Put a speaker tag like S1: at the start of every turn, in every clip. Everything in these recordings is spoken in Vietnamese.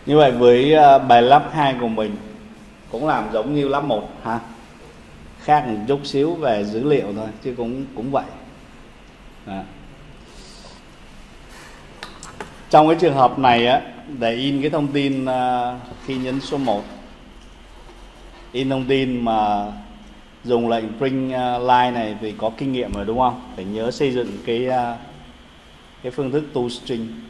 S1: Như vậy với bài lab 2 của mình cũng làm giống như lab 1 ha, khác một chút xíu về dữ liệu thôi chứ cũng vậy. Đó. Trong cái trường hợp này á, để in cái thông tin khi nhấn số 1, in thông tin mà dùng lệnh print line này thì có kinh nghiệm rồi đúng không? Phải nhớ xây dựng cái phương thức toString.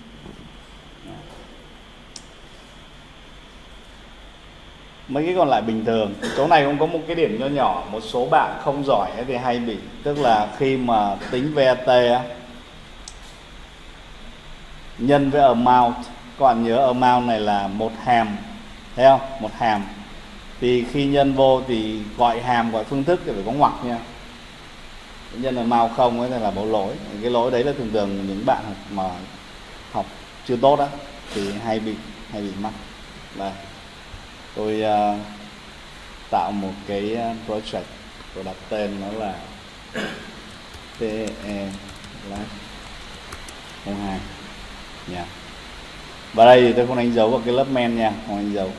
S1: Mấy cái còn lại bình thường. Chỗ này cũng có một cái điểm nho nhỏ, một số bạn không giỏi thì hay bị, tức là khi mà tính VAT á, nhân với amount, các bạn nhớ amount này là một hàm, thấy không? Một hàm. Thì khi nhân vô thì gọi hàm, gọi phương thức thì phải có ngoặc nha. Nhân amount không ấy là một lỗi. Cái lỗi đấy là thường thường những bạn mà học chưa tốt á thì hay bị mắc. Đây. Tôi tạo một cái project, tôi đặt tên nó là TE Lab 02 nha. Và đây thì tôi không đánh dấu vào cái lớp main nha, không đánh dấu.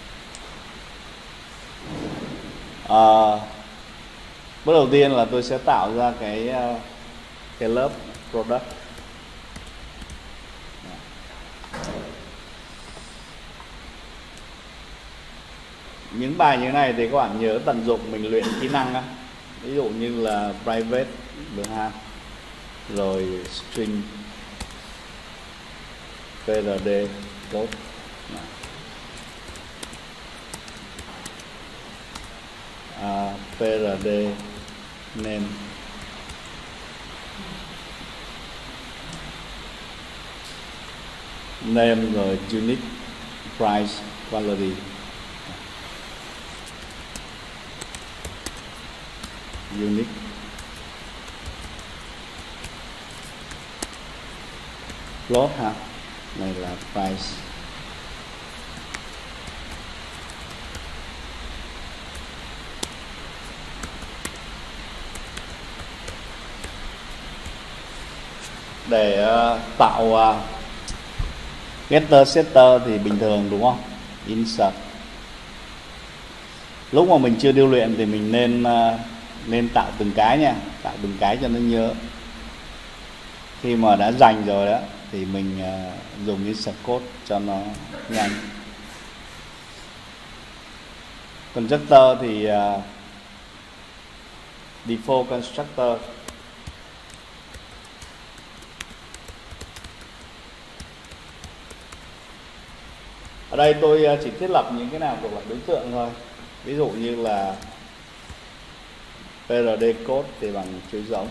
S1: Bước đầu tiên là tôi sẽ tạo ra cái lớp product. Những bài như thế này thì các bạn nhớ tận dụng mình luyện kỹ năng á. Ví dụ như là private được ha, rồi string PRD code, PRD name, rồi unique price quality, unique float ha, này là price. Để tạo getter setter thì bình thường đúng không? Insert. Lúc mà mình chưa điêu luyện thì mình nên tạo từng cái nha, tạo từng cái cho nó nhớ. Khi mà đã dành rồi đó thì mình dùng insert code cho nó nhanh. Constructor thì default constructor. Ở đây tôi chỉ thiết lập những cái nào thuộc loại đối tượng thôi. Ví dụ như là PRD code thì bằng chuỗi giống,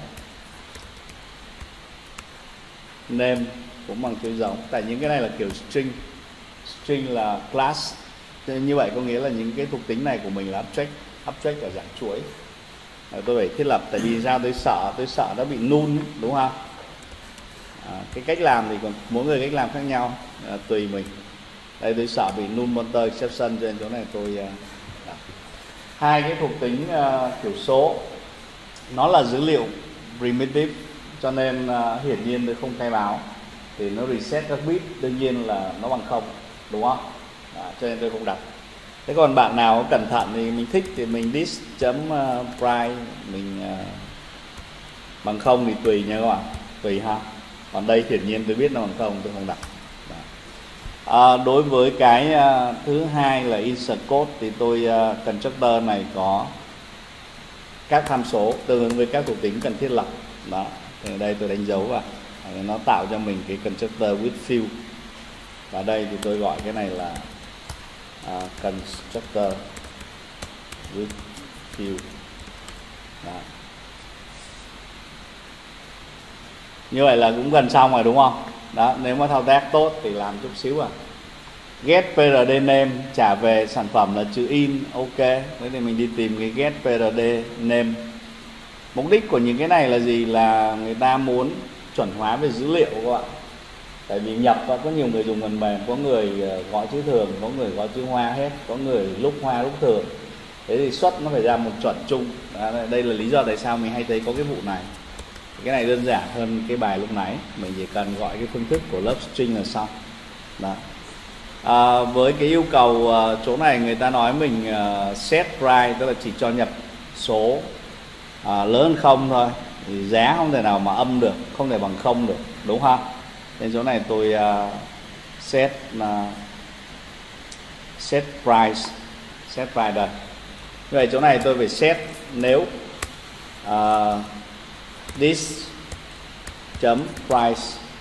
S1: name cũng bằng chuỗi giống. Tại những cái này là kiểu string, string là class. Như vậy có nghĩa là những cái thuộc tính này của mình là object ở dạng chuỗi. Tôi phải thiết lập, tại vì sao tôi sợ nó bị null đúng không? Cái cách làm thì còn mỗi người cách làm khác nhau, tùy mình. Đây tôi sợ bị null pointer exception, cho nên chỗ này tôi hai cái thuộc tính kiểu số nó là dữ liệu primitive, cho nên hiển nhiên tôi không khai báo thì nó reset các bit, đương nhiên là nó bằng 0 đúng không? Cho nên tôi không đặt. Thế còn bạn nào cẩn thận thì mình thích thì mình this.price mình bằng 0 thì tùy nha các bạn, tùy ha. Còn đây hiển nhiên tôi biết nó bằng 0, tôi không đặt. Đối với cái thứ hai là insert code thì tôi constructor này có các tham số tương ứng với các thuộc tính cần thiết lập. Đó, thì ở đây tôi đánh dấu vào, nó tạo cho mình cái constructor with field. Và đây thì tôi gọi cái này là constructor with field. Đó. Như vậy là cũng gần xong rồi đúng không? Đó, nếu mà thao tác tốt thì làm chút xíu get PRD name trả về sản phẩm là chữ in, ok. Thế thì mình đi tìm cái get PRD name. Mục đích của những cái này là gì? Là người ta muốn chuẩn hóa về dữ liệu các bạn. Tại vì nhập có nhiều người dùng phần mềm, có người gọi chữ thường, có người gọi chữ hoa hết, có người lúc hoa lúc thường. Thế thì xuất nó phải ra một chuẩn chung. Đây là lý do tại sao mình hay thấy có cái vụ này. Cái này đơn giản hơn cái bài lúc nãy, mình chỉ cần gọi cái phương thức của lớp string là xong. Đó. Với cái yêu cầu chỗ này người ta nói mình set price, tức là chỉ cho nhập số lớn hơn không thôi, thì giá không thể nào mà âm được, không thể bằng không được, đúng không? Nên chỗ này tôi set price đây. Như vậy chỗ này tôi phải set nếu this chấm price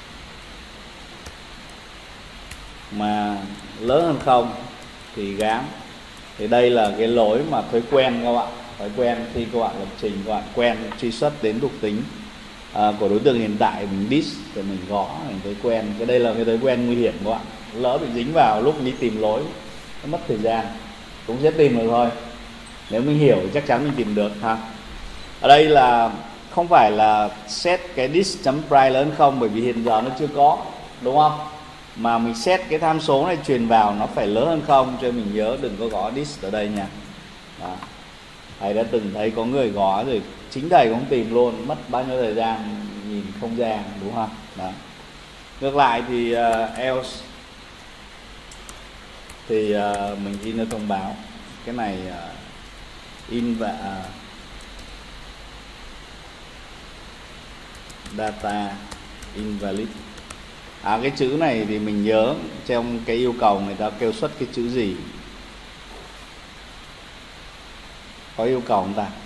S1: mà lớn hơn không thì gán. Thì đây là cái lỗi mà thói quen các bạn, thói quen khi các bạn lập trình, các bạn quen truy xuất đến thuộc tính của đối tượng hiện tại, mình dis thì mình gõ thành thói quen. Cái đây là cái thói quen nguy hiểm các bạn, lỡ bị dính vào lúc đi tìm lỗi nó mất thời gian, cũng sẽ tìm được thôi. Nếu mình hiểu thì chắc chắn mình tìm được ha. Ở đây là không phải là set cái dis.price lớn không, bởi vì hiện giờ nó chưa có, đúng không? Mà mình set cái tham số này truyền vào nó phải lớn hơn không, cho mình nhớ đừng có gõ dis ở đây nha. Đó. Thầy đã từng thấy có người gõ rồi chính thầy cũng tìm luôn, mất bao nhiêu thời gian nhìn không ra, đúng không? Đó. Ngược lại thì else thì mình in ra thông báo cái này in và data invalid. Cái chữ này thì mình nhớ trong cái yêu cầu người ta kêu xuất cái chữ gì, có yêu cầu không ta?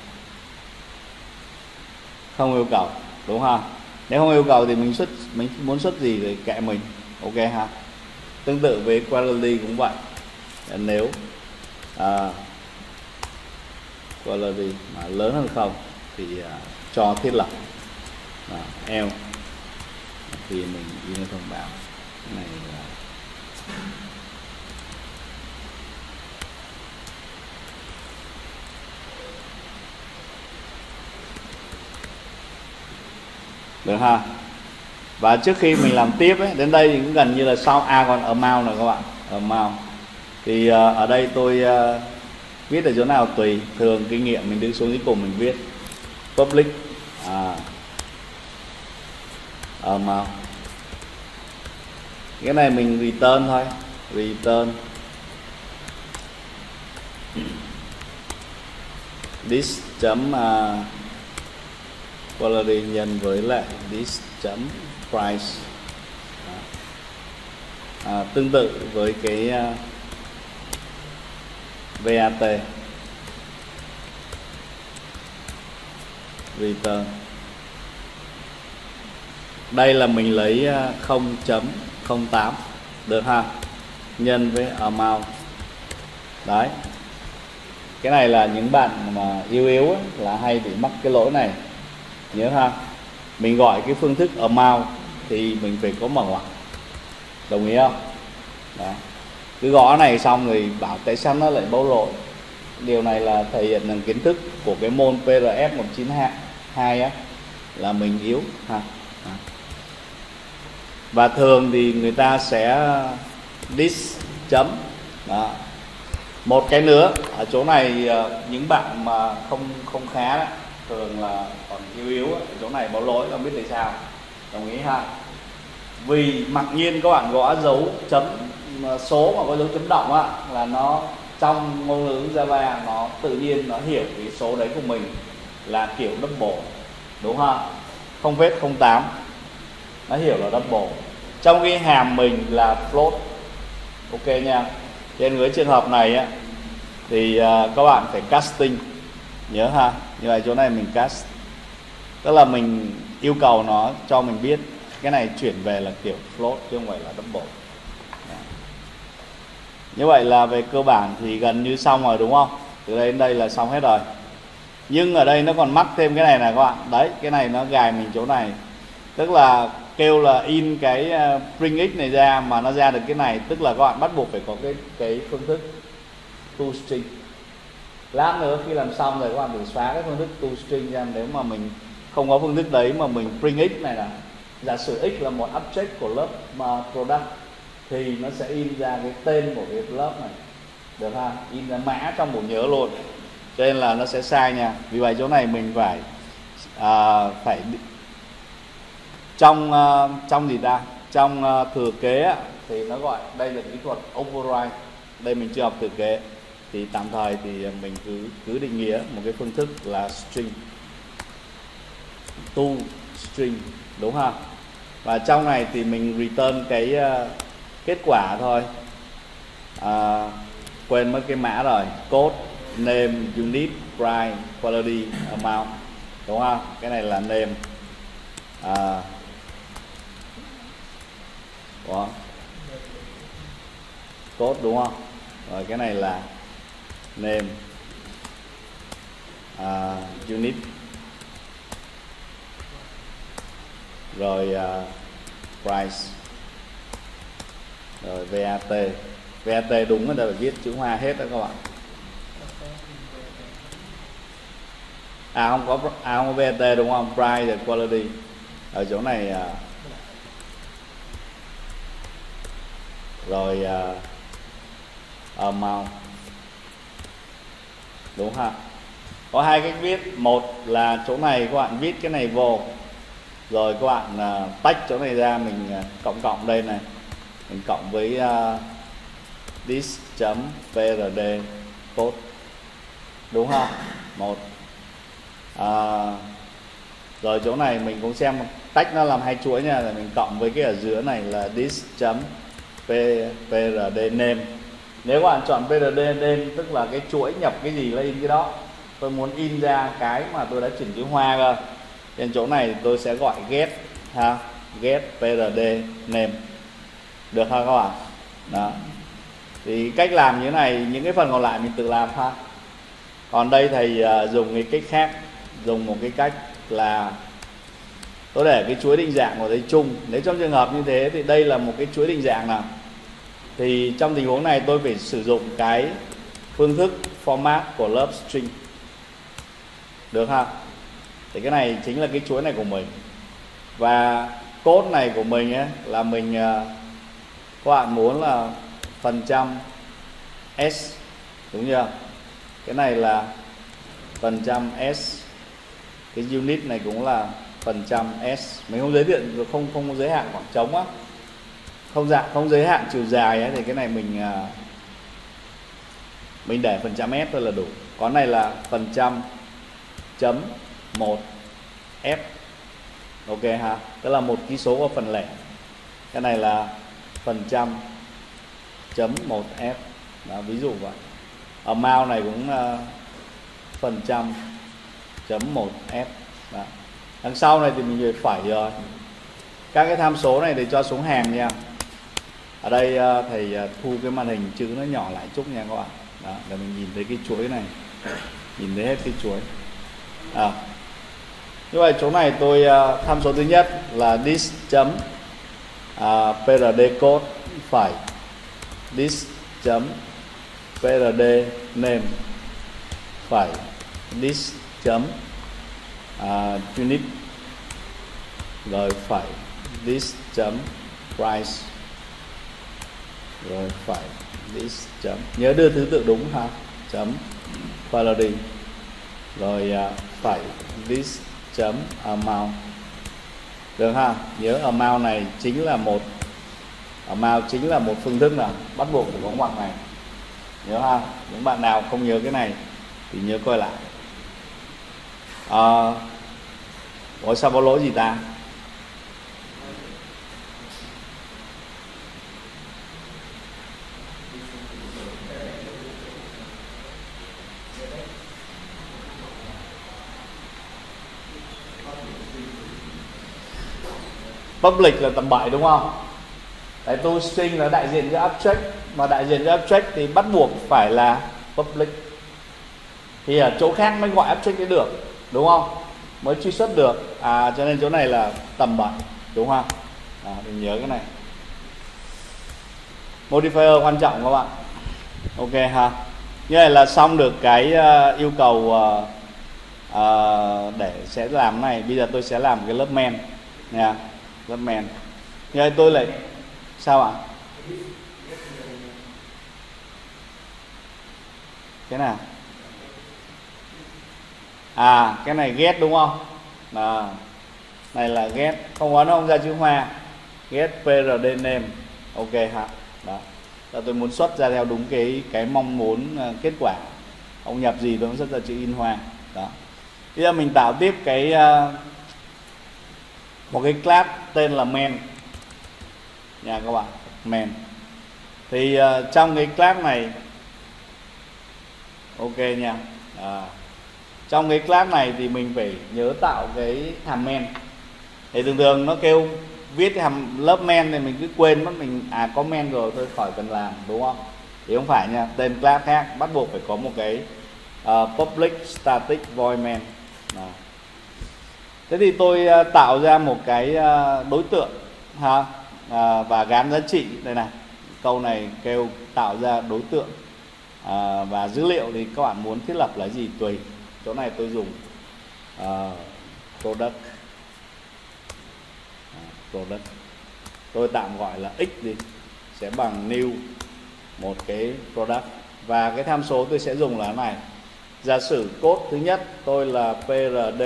S1: Không yêu cầu, đúng không? Nếu không yêu cầu thì mình muốn xuất gì thì kệ mình, ok ha. Tương tự với quality cũng vậy, nếu quality mà lớn hơn không thì cho thiết lập L thì mình đi ra thông báo này là được ha. Và trước khi mình làm tiếp ấy, đến đây thì cũng gần như là xong. Còn amount này các bạn, amount thì ở đây tôi viết ở chỗ nào tùy, thường kinh nghiệm mình đứng xuống dưới cùng mình viết public amount. Cái này mình return thôi, return this chấm quality nhân với lại this chấm price. Tương tự với cái VAT return. Đây là mình lấy 0.08 được ha, nhân với amount. Đấy, cái này là những bạn mà yếu ấy, là hay bị mắc cái lỗi này, nhớ ha. Mình gọi cái phương thức amount thì mình phải có mở ngoặc, đồng ý không? Đó. Cứ gõ này xong rồi bảo tại sao nó lại bấu lỗi. Điều này là thể hiện rằng kiến thức của cái môn PRF 192 á, là mình yếu ha. Đó. Và thường thì người ta sẽ this chấm. Đó. Một cái nữa ở chỗ này, những bạn mà không khá đó, thường là còn yếu ở chỗ này báo lỗi, không biết tại sao, đồng ý ha. Vì mặc nhiên các bạn gõ dấu chấm số mà có dấu chấm động á, là nó trong ngôn ngữ Java nó tự nhiên nó hiểu cái số đấy của mình là kiểu double, đúng không? 0,08 nó hiểu là double, trong cái hàm mình là float, ok nha. Trên với trường hợp này á, thì các bạn phải casting, nhớ ha. Như vậy chỗ này mình cast, tức là mình yêu cầu nó cho mình biết cái này chuyển về là kiểu float chứ không phải là double. Như vậy là về cơ bản thì gần như xong rồi, đúng không? Từ đây đến đây là xong hết rồi. Nhưng ở đây nó còn mắc thêm cái này nè các bạn. Đấy, cái này nó gài mình chỗ này. Tức là kêu là in cái print x này ra mà nó ra được cái này, tức là các bạn bắt buộc phải có cái phương thức toString. Lát nữa khi làm xong rồi các bạn phải xóa cái phương thức toString ra. Nếu mà mình không có phương thức đấy mà mình print x này là, giả sử x là một object của lớp product thì nó sẽ in ra cái tên của cái lớp này, được ha, in ra mã trong bộ nhớ luôn, cho nên là nó sẽ sai nha. Vì vậy chỗ này mình phải trong gì ta, trong thừa kế thì nó gọi đây là kỹ thuật override. Đây mình chưa học thực kế thì tạm thời thì mình cứ định nghĩa một cái phương thức là string to string, đúng không? Và trong này thì mình return cái kết quả thôi. Quên mất cái mã rồi, code name unit price quality amount, đúng không? Cái này là name code, đúng không? Rồi cái này là name unit, rồi price, rồi VAT đúng là phải viết chữ Hoa hết đó các bạn. Không có VAT đúng không? Price và quality ở chỗ này. Rồi amount, đúng ha? Có hai cách viết. Một là chỗ này các bạn viết cái này vô, rồi các bạn tách chỗ này ra, mình cộng đây này, mình cộng với this.prd code, đúng không? Một. Rồi chỗ này mình cũng xem tách nó làm hai chuỗi nha, rồi mình cộng với cái ở giữa này là this.prd name. Nếu các bạn chọn prd name tức là cái chuỗi nhập cái gì là in cái đó. Tôi muốn in ra cái mà tôi đã chỉnh chữ Hoa cơ, trên chỗ này tôi sẽ gọi get get prd name, được không các bạn? Đó. Thì cách làm như thế này, những cái phần còn lại mình tự làm ha. Còn đây thầy dùng cái cách khác, dùng một cái cách là tôi để cái chuỗi định dạng vào đây chung. Nếu trong trường hợp như thế thì đây là một cái chuỗi định dạng nào, thì trong tình huống này tôi phải sử dụng cái phương thức format của lớp string, được không? Thì cái này chính là cái chuỗi này của mình. Và code này của mình ấy, là mình các bạn muốn là phần trăm s, đúng chưa? Cái này là phần trăm s, cái unit này cũng là phần trăm s. Mình không giới thiệu, không có giới hạn khoảng trống á, không giới hạn chiều dài ấy, thì cái này mình để phần trăm s thôi là đủ. Còn này là phần trăm chấm 1 f, ok ha, tức là một ký số có phần lẻ. Cái này là phần trăm chấm 1 f, đó, ví dụ vậy. Amount này cũng phần trăm chấm 1 f. Đó. Đằng sau này thì mình phải rồi. Các cái tham số này thì cho xuống hàng nha. Ở đây thầy thu cái màn hình chữ nó nhỏ lại chút nha các bạn. Đó, để mình nhìn thấy cái chuỗi này, nhìn thấy hết cái chuỗi. Như vậy chỗ này tôi tham số thứ nhất là this chấm prd code phải this chấm prd name phải this chấm unit, rồi phải this chấm price, rồi phải this chấm, nhớ đưa thứ tự đúng ha, chấm quality, rồi phải this chấm amount, được ha? Nhớ amount này chính là một phương thức nào bắt buộc phải có ngoặc này, nhớ ha? Những bạn nào không nhớ cái này thì nhớ coi lại. Ủa sao có lỗi gì ta? Public là tầm bậy đúng không? Đấy, to string là đại diện cho object, mà đại diện cho object thì bắt buộc phải là public. Thì ở chỗ khác mới gọi object đấy được, đúng không? Mới truy xuất được. Cho nên chỗ này là tầm bậy, đúng không? Mình nhớ cái này. Modifier quan trọng các bạn. Ok ha. Như này là xong được cái yêu cầu để sẽ làm này. Bây giờ tôi sẽ làm cái lớp main nha. Lớp main. Như vậy tôi lại sao ạ? Cái nào? Cái này get đúng không? Này là get, không có nó không ra chữ Hoa. Get prd name. ok ha. Đó là tôi muốn xuất ra theo đúng cái mong muốn kết quả. Ông nhập gì tôi cũng xuất ra chữ in hoa. Đó, bây giờ mình tạo tiếp cái một cái class tên là main nha các bạn, main. Thì trong cái class này, ok nha, trong cái class này thì mình phải nhớ tạo cái hàm main. Thì thường thường nó kêu viết cái hàm lớp main này mình cứ quên mất, mình có main rồi thôi khỏi cần làm, đúng không? Thì không phải nha, tên class khác bắt buộc phải có một cái public static void main. Đó. Thế thì tôi tạo ra một cái đối tượng ha, và gán giá trị đây này. Câu này kêu tạo ra đối tượng và dữ liệu thì các bạn muốn thiết lập là gì tùy. Chỗ này tôi dùng product. Tôi tạm gọi là x đi, sẽ bằng new một cái product. Và cái tham số tôi sẽ dùng là này. Giả sử code thứ nhất tôi là PRD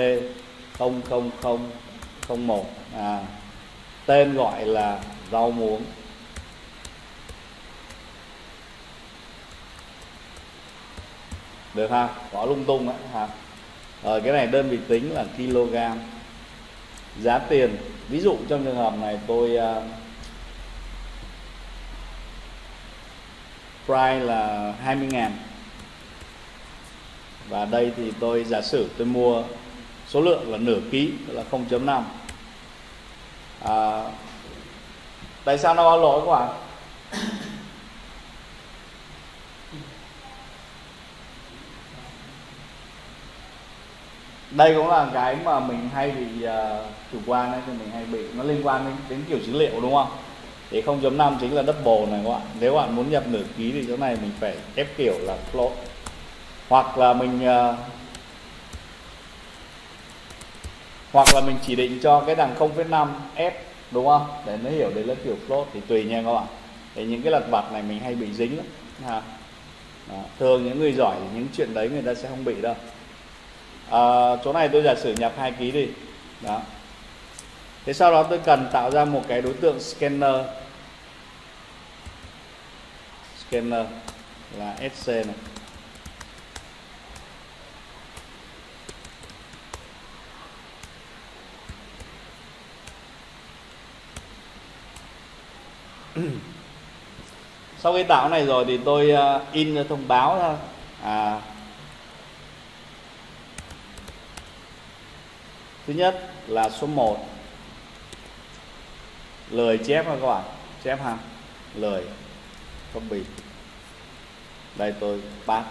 S1: 00001, tên gọi là rau muống. Được ha, có lung tung đấy ha. Rồi cái này đơn vị tính là kg. Giá tiền, ví dụ trong trường hợp này tôi price là 20.000. Và đây thì tôi giả sử tôi mua số lượng là nửa ký, tức là 0.5. Tại sao nó báo lỗi các bạn? Đây cũng là cái mà mình hay bị chủ quan đấy, thì mình hay bị, nó liên quan đến kiểu dữ liệu, đúng không? Thì 0.5 chính là double này các bạn. Nếu bạn muốn nhập nửa ký thì chỗ này mình phải ép kiểu là float, hoặc là mình chỉ định cho cái đằng 0,5 f, đúng không? Để nó hiểu đấy là kiểu float, thì tùy nha các bạn. Thì những cái lặt vặt này mình hay bị dính lắm ha. Đó. Thường những người giỏi thì những chuyện đấy người ta sẽ không bị đâu. Chỗ này tôi giả sử nhập 2 kg đi. Đó. Thế sau đó tôi cần tạo ra một cái đối tượng scanner. Scanner là SC này. Sau khi tạo này rồi thì tôi in ra thông báo thôi. Thứ nhất là số 1 lời chép ha các bạn, chép ha, lời copy. Đây tôi pass,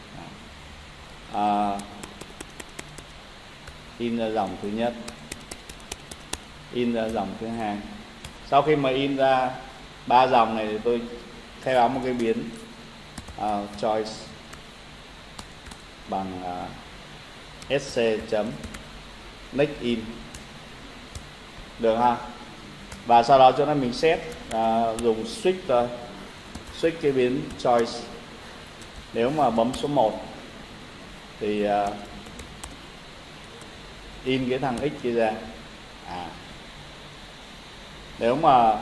S1: in ra dòng thứ nhất, in ra dòng thứ hai. Sau khi mà in ra 3 dòng này thì tôi khai báo một cái biến choice bằng sc chấm next in, được ha. Và sau đó chỗ này mình set dùng switch thôi, switch cái biến choice. Nếu mà bấm số 1 thì in cái thằng x kia ra. Nếu mà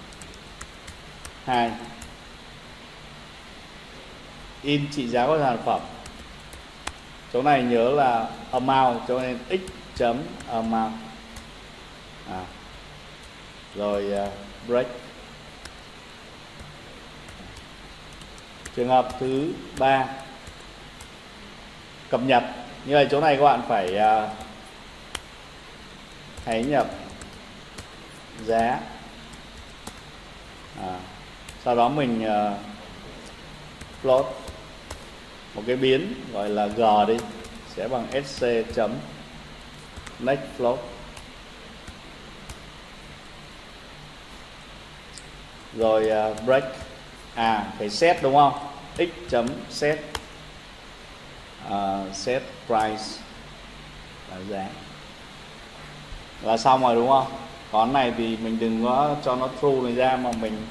S1: 2 in trị giá của sản phẩm. Chỗ này nhớ là amount, cho nên x chấm amount. Rồi break. Trường hợp thứ 3 cập nhật. Như vậy chỗ này các bạn phải hãy nhập giá. Sau đó mình float một cái biến gọi là g đi, sẽ bằng sc chấm next float. Rồi break, phải set đúng không? X chấm set set price là giá, là xong rồi đúng không? Còn này thì mình đừng có cho nó true này ra mà mình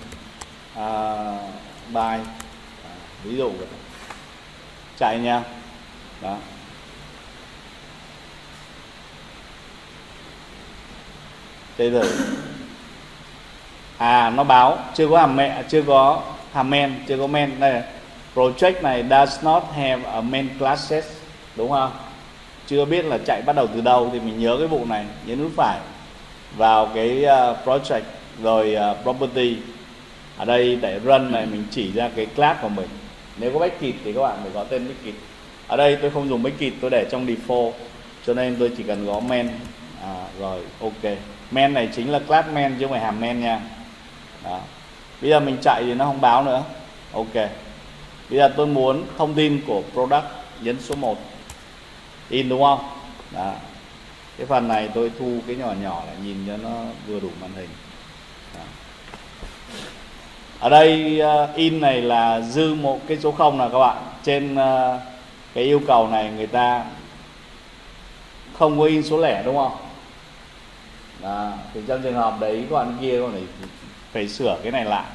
S1: buy, ví dụ vậy. Chạy nha. Đó. Chơi thử. nó báo chưa có hàm mẹ, chưa có hàm main, chưa có main. Đây, project này does not have a main classes, đúng không? Chưa biết là chạy bắt đầu từ đâu, thì mình nhớ cái vụ này, nhấn nút phải vào cái project rồi property. Ở đây để run này mình chỉ ra cái class của mình. Nếu có Backit thì các bạn phải có tên Backit. Ở đây tôi không dùng Backit, tôi để trong default, cho nên tôi chỉ cần có main. Rồi ok, main này chính là class main chứ không phải hàm main nha. Đó. Bây giờ mình chạy thì nó không báo nữa. Ok, bây giờ tôi muốn thông tin của product, nhấn số 1 in, đúng không? Đó. Cái phần này tôi thu cái nhỏ nhỏ lại nhìn cho nó vừa đủ màn hình. Đó. Ở đây in này là dư một cái số 0 nào các bạn. Trên cái yêu cầu này người ta không có in số lẻ, đúng không? Đó. Thì trong trường hợp đấy các bạn kia còn phải sửa cái này lại.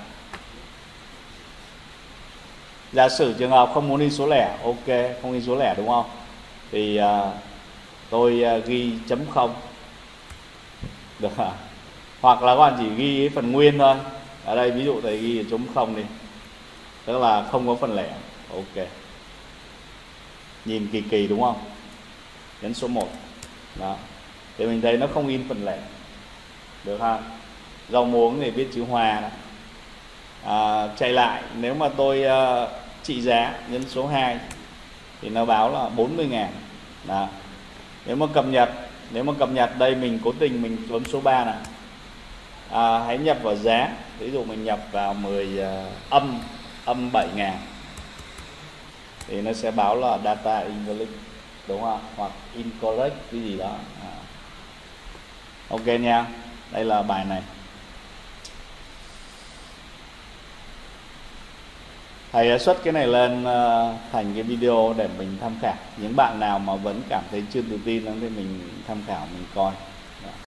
S1: Giả sử trường hợp không muốn in số lẻ, ok, không in số lẻ, đúng không? Thì tôi ghi chấm 0 được. Hoặc là các bạn chỉ ghi cái phần nguyên thôi. Ở đây ví dụ thầy ghi chấm 0 đi, tức là không có phần lẻ. Ok, nhìn kỳ kỳ đúng không? Nhấn số 1. Đó, thì mình thấy nó không in phần lẻ, được không? Rau muống thì viết chữ Hòa đó. Chạy lại, nếu mà tôi trị giá, nhấn số 2 thì nó báo là 40.000. Đó. Nếu mà cập nhật đây mình cố tình mình bấm số 3 này. Hãy nhập vào giá, ví dụ mình nhập vào 10 âm 7.000 thì nó sẽ báo là data invalid, đúng không? Hoặc incorrect cái gì đó. Ok nha, đây là bài này. Thầy xuất cái này lên thành cái video để mình tham khảo. Những bạn nào mà vẫn cảm thấy chưa tự tin thì mình tham khảo, mình coi.